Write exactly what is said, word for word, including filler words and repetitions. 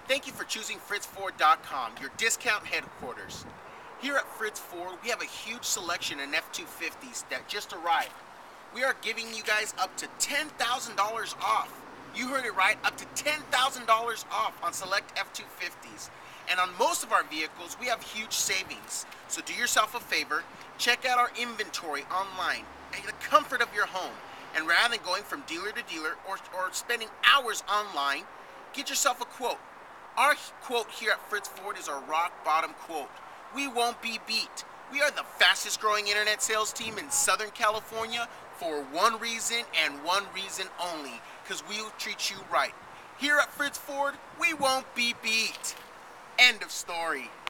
Thank you for choosing Fritts Ford dot com, your discount headquarters. Here at Fritts Ford, we have a huge selection in F two fifties that just arrived. We are giving you guys up to ten thousand dollars off. You heard it right, up to ten thousand dollars off on select F two fifties. And on most of our vehicles, we have huge savings. So do yourself a favor, check out our inventory online at the comfort of your home. And rather than going from dealer to dealer or, or spending hours online, get yourself a quote. Our quote here at Fritts Ford is our rock bottom quote. We won't be beat. We are the fastest growing internet sales team in Southern California for one reason and one reason only, because we will treat you right. Here at Fritts Ford, we won't be beat. End of story.